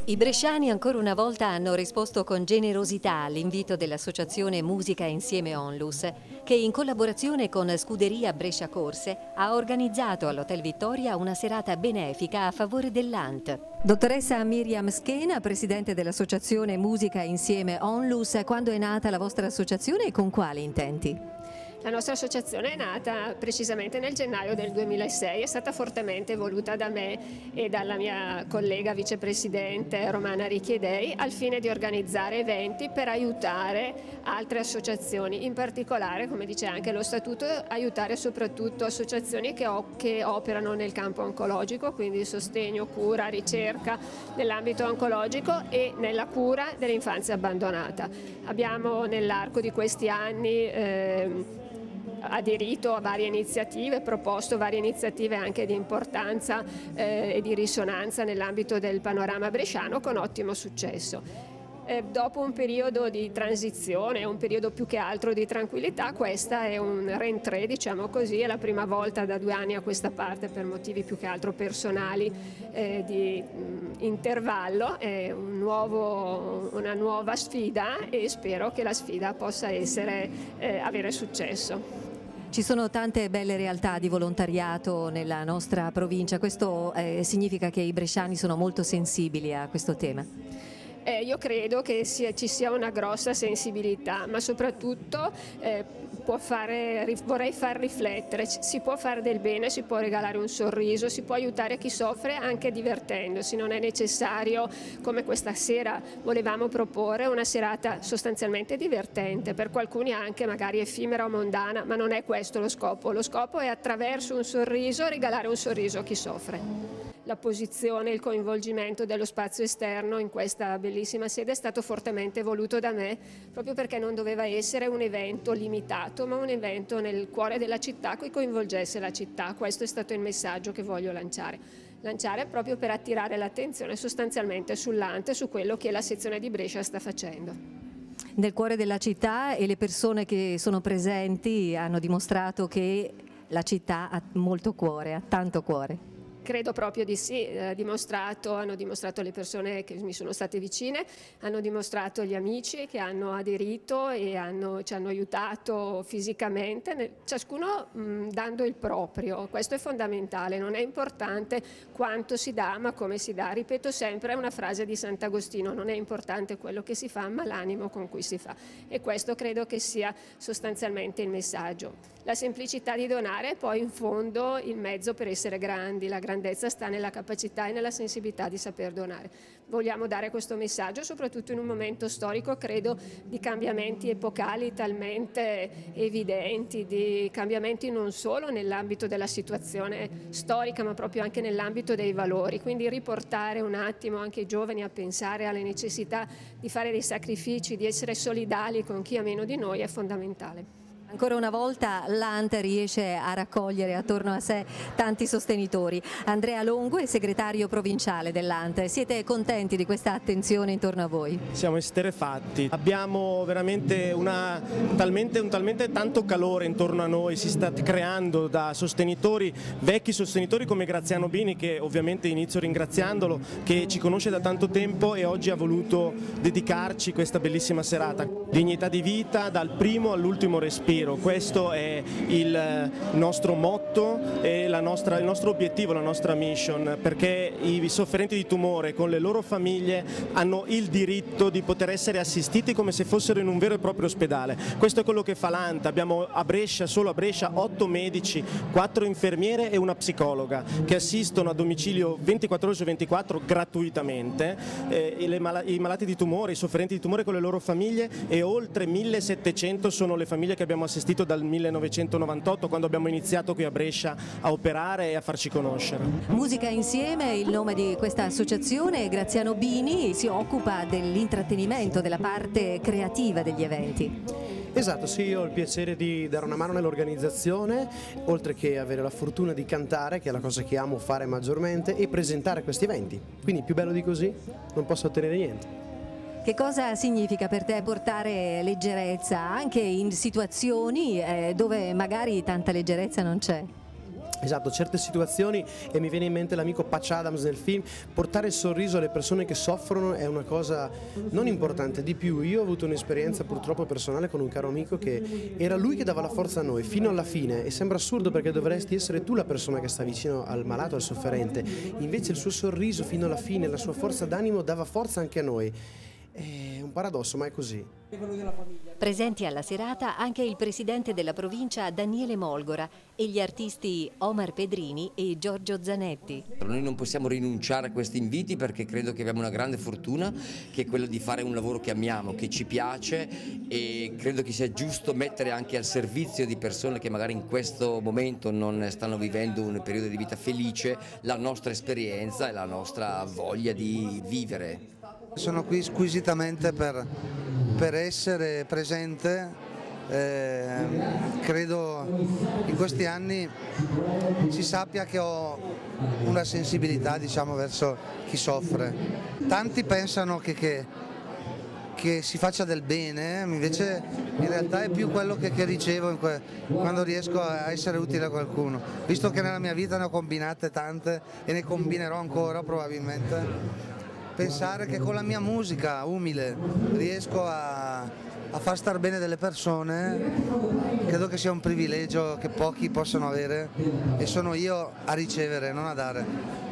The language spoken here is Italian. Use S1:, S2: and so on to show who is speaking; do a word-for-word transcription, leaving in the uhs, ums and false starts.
S1: I bresciani ancora una volta hanno risposto con generosità all'invito dell'associazione Musica Insieme Onlus, che in collaborazione con Scuderia Brescia Corse ha organizzato all'Hotel Vittoria una serata benefica a favore dell'A N T. Dottoressa Miriam Schena, presidente dell'associazione Musica Insieme Onlus, quando è nata la vostra associazione e con quali intenti?
S2: La nostra associazione è nata precisamente nel gennaio del duemilasei, è stata fortemente voluta da me e dalla mia collega vicepresidente Romana Richiedei al fine di organizzare eventi per aiutare altre associazioni, in particolare, come dice anche lo statuto, aiutare soprattutto associazioni che, che operano nel campo oncologico, quindi sostegno, cura, ricerca nell'ambito oncologico e nella cura dell'infanzia abbandonata. Abbiamo nell'arco di questi anni eh, aderito a varie iniziative, proposto varie iniziative anche di importanza eh, e di risonanza nell'ambito del panorama bresciano con ottimo successo. Eh, dopo un periodo di transizione, un periodo più che altro di tranquillità, questa è un rentrée, diciamo così, è la prima volta da due anni a questa parte per motivi più che altro personali eh, di mh, intervallo, è un nuovo, una nuova sfida e spero che la sfida possa essere, eh, avere successo.
S1: Ci sono tante belle realtà di volontariato nella nostra provincia, questo eh, significa che i bresciani sono molto sensibili a questo tema?
S2: Eh, io credo che sia, ci sia una grossa sensibilità, ma soprattutto eh, può fare, vorrei far riflettere, si può fare del bene, si può regalare un sorriso, si può aiutare chi soffre anche divertendosi, non è necessario, come questa sera volevamo proporre, una serata sostanzialmente divertente, per alcuni anche magari effimera o mondana, ma non è questo lo scopo, lo scopo è attraverso un sorriso regalare un sorriso a chi soffre. La posizione, il coinvolgimento dello spazio esterno in questa bellissima sede è stato fortemente voluto da me, proprio perché non doveva essere un evento limitato, ma un evento nel cuore della città che coinvolgesse la città. Questo è stato il messaggio che voglio lanciare. Lanciare proprio per attirare l'attenzione sostanzialmente sull'A N T e su quello che la sezione di Brescia sta facendo.
S1: Nel cuore della città, e le persone che sono presenti hanno dimostrato che la città ha molto cuore, ha tanto cuore.
S2: Credo proprio di sì, eh, dimostrato, hanno dimostrato le persone che mi sono state vicine, hanno dimostrato gli amici che hanno aderito e hanno, ci hanno aiutato fisicamente, nel, ciascuno mh, dando il proprio. Questo è fondamentale, non è importante quanto si dà ma come si dà. Ripeto sempre, è una frase di Sant'Agostino, non è importante quello che si fa ma l'animo con cui si fa, e questo credo che sia sostanzialmente il messaggio. La semplicità di donare è poi in fondo il mezzo per essere grandi, la grandezza sta nella capacità e nella sensibilità di saper donare. Vogliamo dare questo messaggio soprattutto in un momento storico, credo, di cambiamenti epocali talmente evidenti, di cambiamenti non solo nell'ambito della situazione storica ma proprio anche nell'ambito dei valori, quindi riportare un attimo anche i giovani a pensare alle necessità di fare dei sacrifici, di essere solidali con chi ha meno di noi è fondamentale.
S1: Ancora una volta l'A N T riesce a raccogliere attorno a sé tanti sostenitori. Andrea Longo è segretario provinciale dell'A N T. Siete contenti di questa attenzione intorno a voi?
S3: Siamo esterrefatti. Abbiamo veramente una, talmente, un talmente tanto calore intorno a noi, si sta creando da sostenitori, vecchi sostenitori come Graziano Bini, che ovviamente inizio ringraziandolo, che ci conosce da tanto tempo e oggi ha voluto dedicarci questa bellissima serata. Dignità di vita dal primo all'ultimo respiro. Questo è il nostro motto e la nostra, il nostro obiettivo, la nostra mission, perché i sofferenti di tumore con le loro famiglie hanno il diritto di poter essere assistiti come se fossero in un vero e proprio ospedale. Questo è quello che fa l'A N T. Abbiamo a Brescia, solo a Brescia, otto medici, quattro infermiere e una psicologa che assistono a domicilio ventiquattro ore su ventiquattro gratuitamente eh, e le mal i malati di tumore, i sofferenti di tumore con le loro famiglie, e oltre millesettecento sono le famiglie che abbiamo assistito dal millenovecentonovantotto, quando abbiamo iniziato qui a Brescia a operare e a farci conoscere.
S1: Musica Insieme è il nome di questa associazione. Graziano Bini si occupa dell'intrattenimento, della parte creativa degli eventi.
S4: Esatto, sì, io ho il piacere di dare una mano nell'organizzazione, oltre che avere la fortuna di cantare, che è la cosa che amo fare maggiormente, e presentare questi eventi. Quindi più bello di così non posso ottenere niente.
S1: Che cosa significa per te portare leggerezza anche in situazioni eh, dove magari tanta leggerezza non c'è?
S4: Esatto, certe situazioni, e mi viene in mente l'amico Patch Adams nel film, portare il sorriso alle persone che soffrono è una cosa non importante, di più. Io ho avuto un'esperienza purtroppo personale con un caro amico che era lui che dava la forza a noi fino alla fine, e sembra assurdo perché dovresti essere tu la persona che sta vicino al malato, al sofferente, invece il suo sorriso fino alla fine, la sua forza d'animo dava forza anche a noi. È un paradosso, ma è così.
S1: Presenti alla serata anche il presidente della provincia Daniele Molgora e gli artisti Omar Pedrini e Giorgio Zanetti.
S5: Noi non possiamo rinunciare a questi inviti perché credo che abbiamo una grande fortuna, che è quella di fare un lavoro che amiamo, che ci piace, e credo che sia giusto mettere anche al servizio di persone che magari in questo momento non stanno vivendo un periodo di vita felice la nostra esperienza e la nostra voglia di vivere.
S6: Sono qui squisitamente per, per essere presente, eh, credo in questi anni si sappia che ho una sensibilità, diciamo, verso chi soffre. Tanti pensano che, che, che si faccia del bene, invece in realtà è più quello che, che ricevo in que, quando riesco a essere utile a qualcuno, visto che nella mia vita ne ho combinate tante e ne combinerò ancora probabilmente. Pensare che con la mia musica umile riesco a, a far star bene delle persone, credo che sia un privilegio che pochi possono avere, e sono io a ricevere, non a dare.